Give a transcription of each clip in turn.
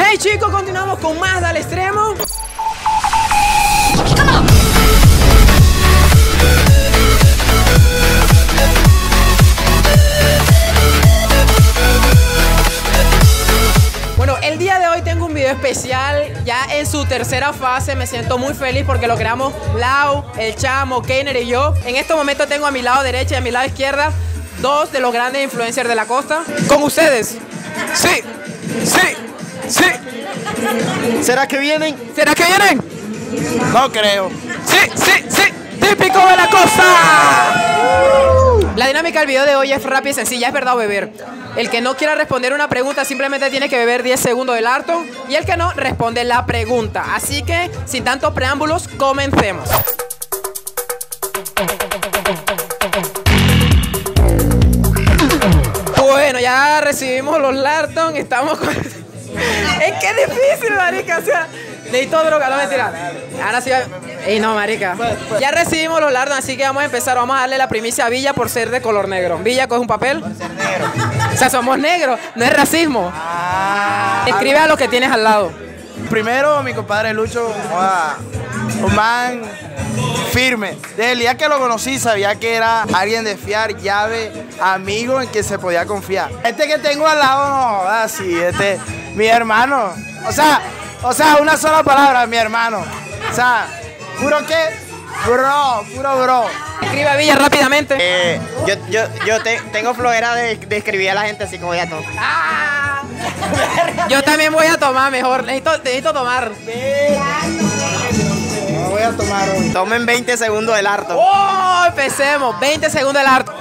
Ok, chicos, continuamos con más Dale Extremo. Bueno, el día de hoy tengo un video especial, ya en su tercera fase. Me siento muy feliz porque lo creamos Lau, el Chamo, Keiner y yo. En este momento tengo a mi lado derecha y a mi lado izquierda dos de los grandes influencers de la costa. Con ustedes. Sí, sí, sí. ¿Será que vienen? ¿Será que vienen? No creo. Sí, sí, sí. Típico de la costa. La dinámica del video de hoy es rápida y sencilla, es verdad o beber. El que no quiera responder una pregunta simplemente tiene que beber 10 segundos del harto y el que no responde la pregunta. Así que, sin tantos preámbulos, comencemos. Bueno, ya recibimos los Larton, estamos con... Es que es difícil, marica, o sea... Necesito droga, no mentira. Ahora sí. Ey, no, marica. Ya recibimos los Larton, así que vamos a empezar. Vamos a darle la primicia a Villa por ser de color negro. Villa, coge un papel. Por ser negro. O sea, somos negros, no es racismo. Escribe a lo que tienes al lado. Primero, mi compadre Lucho, un man firme. Desde el día que lo conocí, sabía que era alguien de fiar, llave, amigo en que se podía confiar. Este que tengo al lado, no, así, mi hermano. O sea, una sola palabra, mi hermano. O sea, ¿puro qué? Bro, puro bro. Escribe a Villa rápidamente. Yo tengo flojera de escribir a la gente así como ya todo. Yo también voy a tomar mejor. Necesito tomar. No voy a tomar hoy. Tomen 20 segundos del harto. ¡Oh! Empecemos. 20 segundos del harto.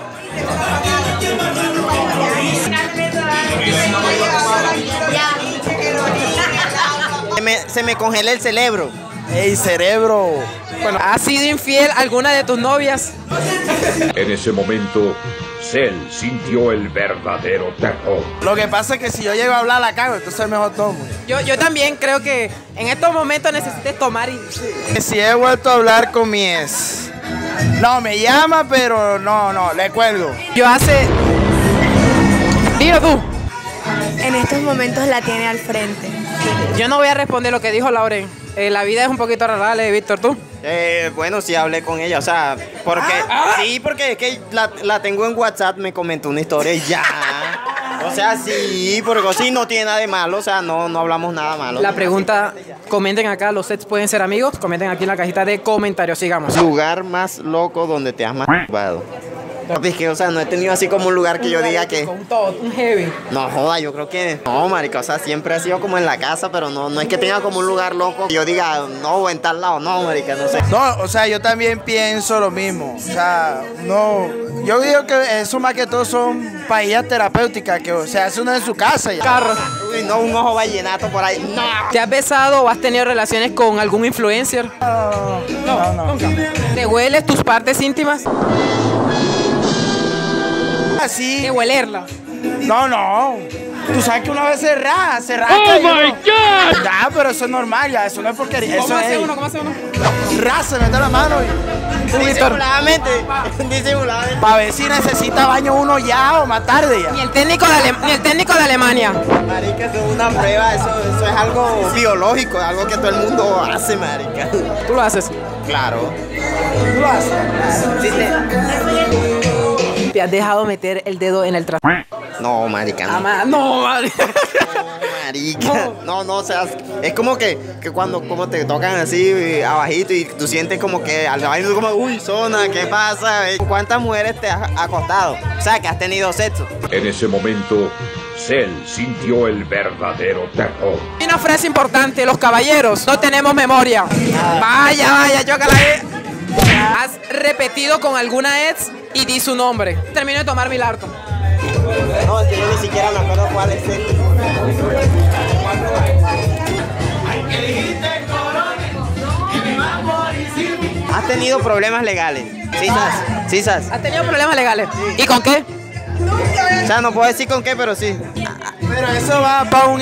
Se me congela el cerebro. ¡Ey, cerebro! Bueno, ¿has sido infiel a alguna de tus novias? En ese momento, Cell sintió el verdadero terror. Lo que pasa es que si yo llego a hablar la cago, entonces mejor tomo. Yo también creo que en estos momentos necesites tomar y... Si he vuelto a hablar con mi ex. No, me llama, pero no, le cuelgo. Yo hace... Dilo tú. En estos momentos la tiene al frente. Yo no voy a responder lo que dijo Lauren. La vida es un poquito rara, dale, Víctor, ¿tú? Bueno, sí hablé con ella, o sea, porque... Sí, porque es que la tengo en WhatsApp, me comentó una historia y ya. O sea, sí, porque sí, no tiene nada de malo, o sea, no hablamos nada malo. La pregunta, comenten acá, ¿los sets pueden ser amigos? Comenten aquí en la cajita de comentarios, sigamos. Lugar más loco donde te has masturbado. Es que, o sea, no he tenido así como un lugar que yo diga que... Un heavy. No joda, yo creo que... No, marica, o sea, siempre ha sido como en la casa, pero no es que tenga como un lugar loco que yo diga, no, en tal lado, no, marica, no sé. No, o sea, yo también pienso lo mismo. O sea, no... Yo digo que eso más que todo son paillas terapéuticas que se hace uno en su casa ya. Carro. Uy, no, un ojo vallenato por ahí. No. ¿Te has besado o has tenido relaciones con algún influencer? No. Nunca. ¿Te hueles tus partes íntimas? Así. ¿De huelerla? No. Tú sabes que una vez se raja. ¡Oh, my God! Ya, pero eso es normal, ya. Eso no es porquería. ¿Cómo Eso hace es. uno? ¿Cómo hace uno? Raza, mete la mano Disimuladamente. Disimuladamente. para ver si necesita baño uno ya o más tarde ya. Ni el técnico de Alemania. Marica, eso es una prueba, eso es algo biológico, algo que todo el mundo hace, marica. ¿Tú lo haces? Claro. ¿Tú lo haces? ¿Te has dejado meter el dedo en el trasero? No, marica, no. No, marica. Marica. No, o sea, es como que cuando como te tocan así abajito y tú sientes como que al baño como, uy, zona, ¿qué pasa? ¿Cuántas mujeres te has acostado? O sea, que has tenido sexo. En ese momento, Cell sintió el verdadero terror. Y una frase importante, los caballeros no tenemos memoria. Vaya, chócala. ¿Has repetido con alguna ex y di su nombre? Termino de tomar mi largo. No, es que yo ni siquiera me acuerdo cuál es este. ¿Has tenido problemas legales? Sí, ¿sabes? ¿Has tenido problemas legales? ¿Y con qué? O sea, no puedo decir con qué, pero sí. Pero eso va para un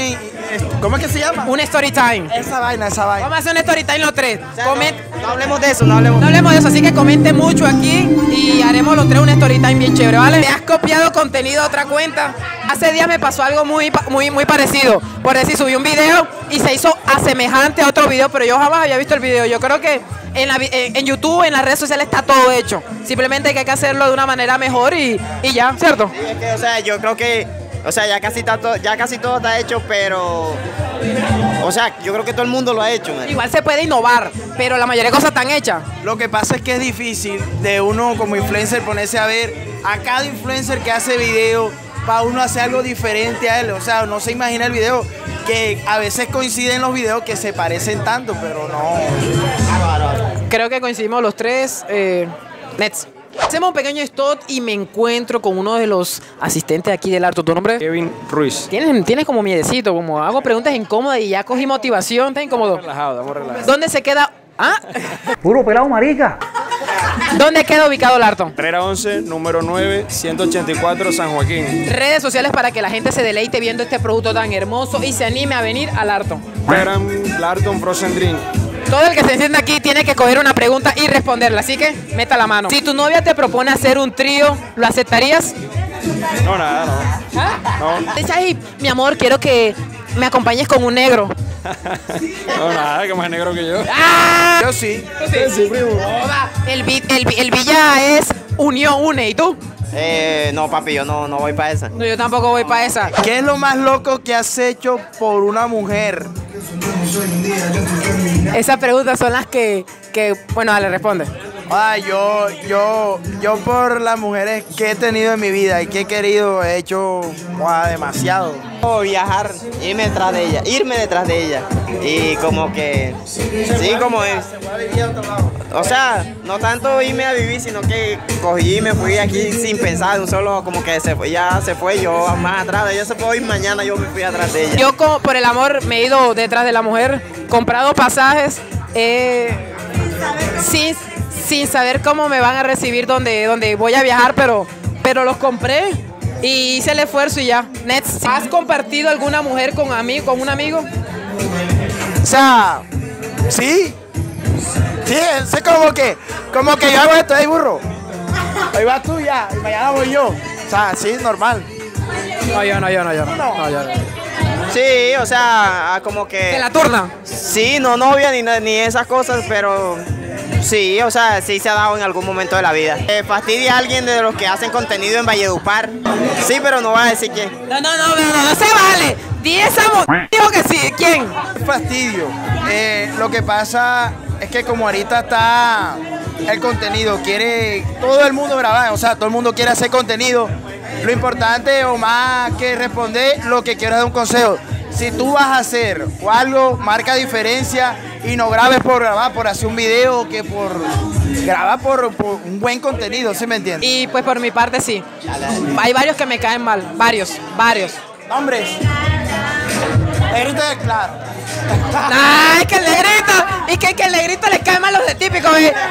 ¿Cómo es que se llama? Un story time. Esa vaina, esa vaina. Vamos a hacer un story time los tres. O sea, Comen- no hablemos de eso, no hablemos. No hablemos de eso, así que comente mucho aquí y haremos los tres un story time bien chévere, ¿vale? ¿Me has copiado contenido de otra cuenta? Hace días me pasó algo muy parecido. Por decir, subí un video y se hizo asemejante a otro video, pero yo jamás había visto el video. Yo creo que en YouTube, en las redes sociales está todo hecho. Simplemente hay que hacerlo de una manera mejor y ya, ¿cierto? Sí, es que, o sea, yo creo que, o sea, ya casi todo está hecho, pero, o sea, yo creo que todo el mundo lo ha hecho, man. Igual se puede innovar, pero la mayoría de cosas están hechas. Lo que pasa es que es difícil de uno como influencer ponerse a ver a cada influencer que hace video para uno hacer algo diferente a él. O sea, no se imagina el video que a veces coinciden los videos que se parecen tanto, pero no. Creo que coincidimos los tres. Nets. Hacemos un pequeño stop y me encuentro con uno de los asistentes aquí del Arto. ¿Tu nombre? Kevin Ruiz. Tienes como miedecito, como hago preguntas incómodas y ya cogí motivación. ¿Estás incómodo? Relajado, estamos relajados. ¿Dónde se queda? ¿Ah? Puro pelado marica. ¿Dónde queda ubicado el Arto? Carrera 11, número 9, 184, San Joaquín. Redes sociales para que la gente se deleite viendo este producto tan hermoso y se anime a venir al Arto. Instagram, Larton Frozen Drink. Todo el que se sienta aquí tiene que coger una pregunta y responderla, así que meta la mano. Si tu novia te propone hacer un trío, ¿lo aceptarías? No, nada, no. ¿Ah? Dice, ay, mi amor, quiero que me acompañes con un negro. No, nada, que más negro que yo. ¡Ah! Yo sí. Sí, primo. Joda, el Villa es unión, une, ¿y tú? No, papi, yo no voy para esa. No, yo tampoco voy para esa. ¿Qué es lo más loco que has hecho por una mujer? Esas preguntas son las que bueno, dale, responde. Yo por las mujeres que he tenido en mi vida y que he querido, he hecho demasiado. Viajar, irme detrás de ella. Y como que, sí, como es. O sea, no tanto irme a vivir, sino que cogí y me fui aquí sin pensar, un solo como que ya se fue, yo más atrás, ella se fue y mañana yo me fui atrás de ella. Yo por el amor me he ido detrás de la mujer, comprado pasajes, sin saber cómo me van a recibir donde voy a viajar, pero los compré y hice el esfuerzo y ya. Nets, ¿has compartido alguna mujer con un amigo? O sea, sí. Sí, es como que yo hago esto, ahí burro. Ahí vas tú ya, y mañana voy yo. O sea, sí, normal. No, yo no. Sí, o sea, como que... ¿Te la turna? Sí, no novia ni esas cosas, pero sí, o sea, sí se ha dado en algún momento de la vida. Fastidia a alguien de los que hacen contenido en Valledupar. Sí, pero no va a decir quién. No se vale. Di esa digo que sí. ¿Quién? Fastidio. Lo que pasa es que como ahorita está el contenido, quiere todo el mundo grabar, o sea, todo el mundo quiere hacer contenido. Lo importante o más que responder, lo que quiero es dar un consejo. Si tú vas a hacer o algo, marca diferencia y no grabes por grabar, por hacer un video, que por grabar por un buen contenido, ¿sí me entiendes? Y pues por mi parte sí. Hay varios que me caen mal, varios. Hombres, negrito es claro. Ay, que el negrito, y que el negrito les cae mal los de típico.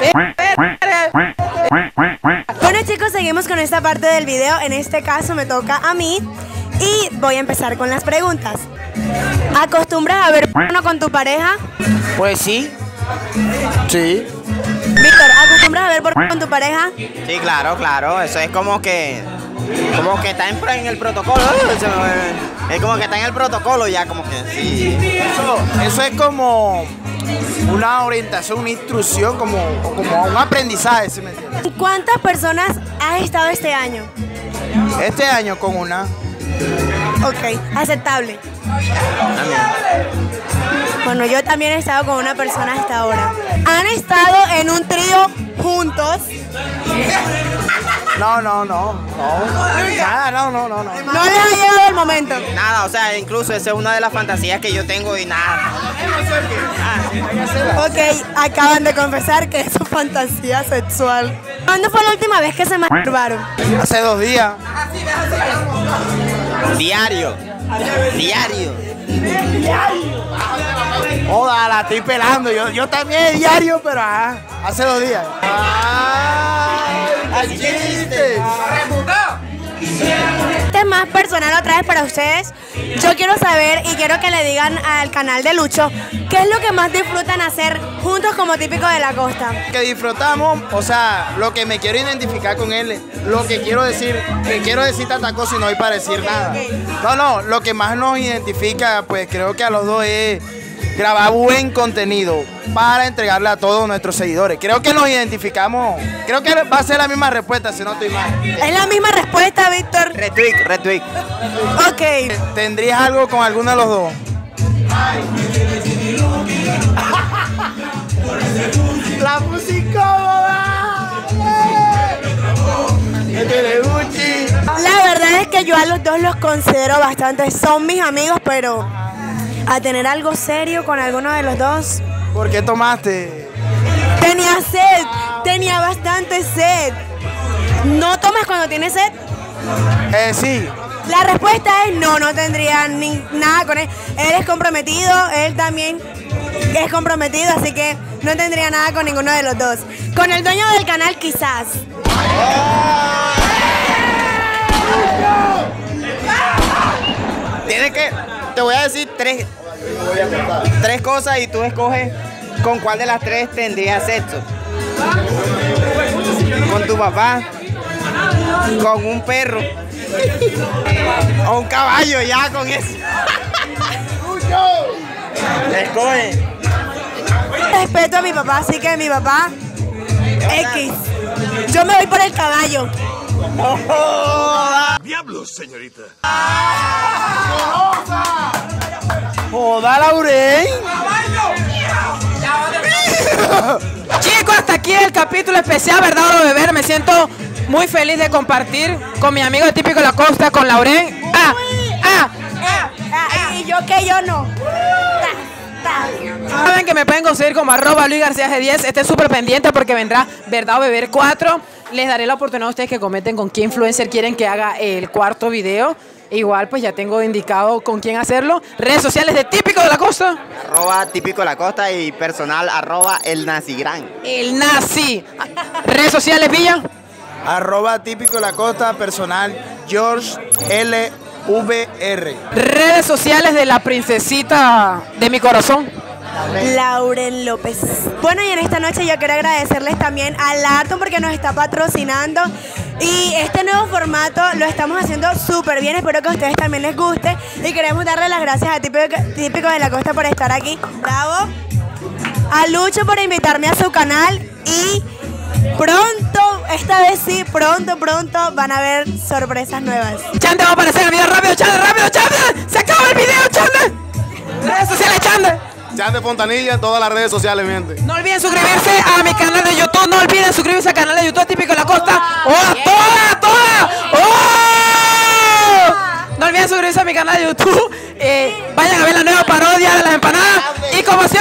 Bueno chicos, seguimos con esta parte del video. En este caso me toca a mí y voy a empezar con las preguntas. ¿Acostumbras a ver porno con tu pareja? Pues sí. Sí. Víctor, ¿acostumbras a ver porno con tu pareja? Sí, claro, eso es como que está en el protocolo. Es como que está en el protocolo ya, como que sí. Eso es como una orientación, una instrucción, como un aprendizaje, ¿sí me entiendes? ¿Cuántas personas has estado este año? Este año con una. Ok, aceptable. Bueno, yo también he estado con una persona hasta ahora. ¿Han estado en un trío juntos? No. Nada, no. ¿No les ha llegado el momento? Nada, o sea, incluso esa es una de las fantasías que yo tengo y nada. Ok, acaban de confesar que es su fantasía sexual. ¿Cuándo fue la última vez que se masturbaron? Hace 2 días. Diario. Joda, la estoy pelando. Yo también diario, pero hace 2 días. ¡Ay, chiste! ¿Te más personal otra vez para ustedes. Yo quiero saber y quiero que le digan al canal de Lucho qué es lo que más disfrutan hacer juntos como Típico de la Costa. Que disfrutamos, o sea, lo que me quiero identificar con él, lo que quiero decir tanta cosa y no hay para decir nada. No, lo que más nos identifica, pues creo que a los dos es grabar buen contenido para entregarle a todos nuestros seguidores. Creo que nos identificamos, creo que va a ser la misma respuesta, si no estoy mal. Es la misma respuesta, Víctor. Retweet. Ok. ¿Tendrías algo con alguno de los dos? La puse incómoda. La verdad es que yo a los dos los considero bastante, son mis amigos, pero a tener algo serio con alguno de los dos. ¿Por qué tomaste? Tenía sed, tenía bastante sed. ¿No tomas cuando tienes sed? Sí. La respuesta es no, no tendría nada con él. Él es comprometido, él también es comprometido, así que no tendría nada con ninguno de los dos. Con el dueño del canal quizás. Tienes que, te voy a decir tres cosas y tú escoges con cuál de las tres tendrías sexo. Con tu papá, con un perro o un caballo, ya con eso. Escoge. Respeto a mi papá, así que mi papá X. Yo me voy por el caballo. ¡Diablos, señorita! ¡Joda, Lauren! Chicos, hasta aquí el capítulo especial, ¿verdad, beber? Me siento muy feliz de compartir con mi amigo Típico de la Costa, con Lauren. Y yo que yo no. Saben que me pueden conseguir como @LuisGarciaG10. Estén súper pendientes porque vendrá Verdad o Beber 4. Les daré la oportunidad a ustedes que comenten con qué influencer quieren que haga el cuarto video. Igual pues ya tengo indicado con quién hacerlo. Redes sociales de Típico de la Costa. @Típico de la Costa y personal @elnazigran. El Nazi. Redes sociales, Villa. @Típico de la Costa, personal George LVR. Redes sociales de la princesita de mi corazón. Lauren López. Bueno, y en esta noche yo quiero agradecerles también a Larton porque nos está patrocinando. Y este nuevo formato lo estamos haciendo súper bien. Espero que a ustedes también les guste. Y queremos darle las gracias a Típico de la Costa por estar aquí. Bravo. A Lucho por invitarme a su canal. Y pronto, esta vez sí, pronto van a haber sorpresas nuevas. Chande, vamos a aparecer en el video rápido, Chande. Se acaba el video, Chande. Redes sociales, Chande. Chande Fontanilla en todas las redes sociales, mi gente. No olviden suscribirse a mi canal de YouTube. No olviden suscribirse al canal de YouTube Típico de la Costa. ¡Toda! ¡Oh! No olviden suscribirse a mi canal de YouTube. Vayan a ver la nueva parodia de las empanadas. Y como siempre,